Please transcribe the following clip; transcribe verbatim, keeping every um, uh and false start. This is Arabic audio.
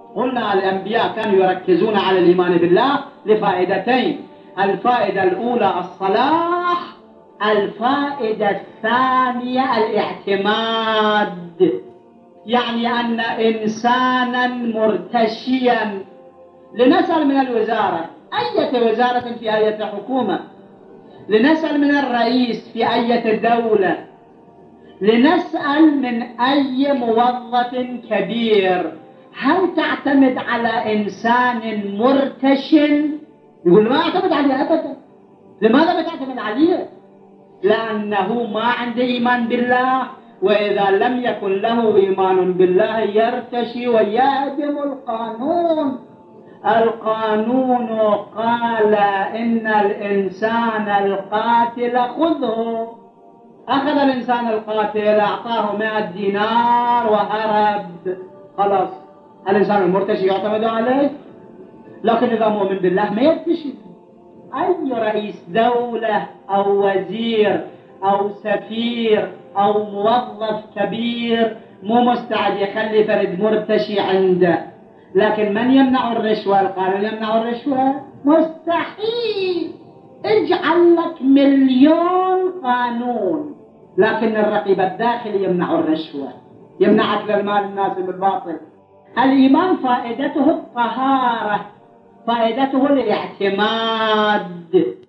قلنا الأنبياء كانوا يركزون على الإيمان بالله لفائدتين: الفائدة الأولى الصلاح، الفائدة الثانية الاعتماد، يعني أن إنسانا مرتشيا. لنسأل من الوزارة أية وزارة في أية حكومة، لنسأل من الرئيس في أية دولة، لنسأل من أي موظف كبير، هل تعتمد على إنسان مرتشن؟ يقول ما أعتمد عليه أبدا. لماذا بتعتمد عليه؟ لأنه ما عنده إيمان بالله، وإذا لم يكن له إيمان بالله يرتشي ويهدم القانون. القانون قال إن الإنسان القاتل خذه. أخذ الإنسان القاتل أعطاه مئة دينار وهرب، خلاص الإنسان المرتشي يعتمد عليه. لكن إذا مؤمن بالله ما يرتشي. أي رئيس دولة أو وزير أو سفير أو موظف كبير مو مستعد يخلي فرد مرتشي عنده. لكن من يمنع الرشوة؟ القانون يمنع الرشوة؟ مستحيل. اجعل لك مليون قانون، لكن الرقيب الداخلي يمنع الرشوة، يمنع أكل المال الناس بالباطل. الإيمان فائدته الطهارة، فائدته الاعتماد.